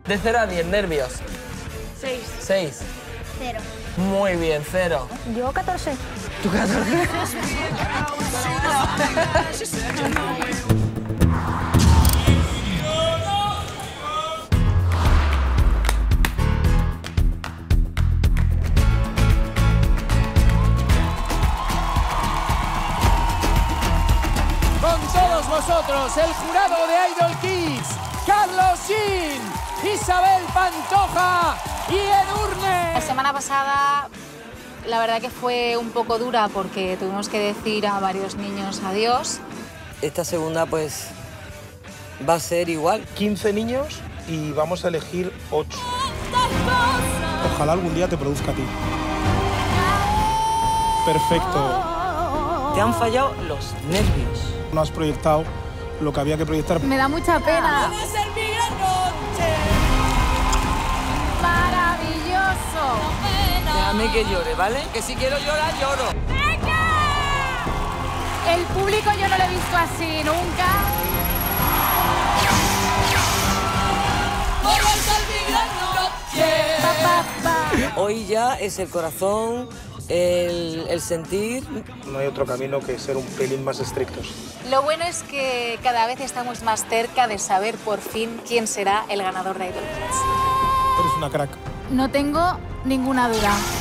De 0 a 10, nervios. 6. 6. 0. Muy bien, 0. Yo 14. ¿Tú 14? Con todos vosotros, el jurado de Idol Kids, Carlos Jean, Isabel Pantoja y Edurne. La semana pasada, la verdad que fue un poco dura porque tuvimos que decir a varios niños adiós. Esta segunda, pues, va a ser igual. 15 niños y vamos a elegir 8. Ojalá algún día te produzca a ti. Perfecto. Te han fallado los nervios. No has proyectado lo que había que proyectar. Me da mucha pena. ¡Maravilloso! Déjame que llore, ¿vale? Que si quiero llorar, lloro. El público yo no lo he visto así nunca. Hoy ya es el corazón, el sentir. No hay otro camino que ser un pelín más estrictos. Lo bueno es que cada vez estamos más cerca de saber por fin quién será el ganador de Idol Kids. Eres una crack. No tengo ninguna duda.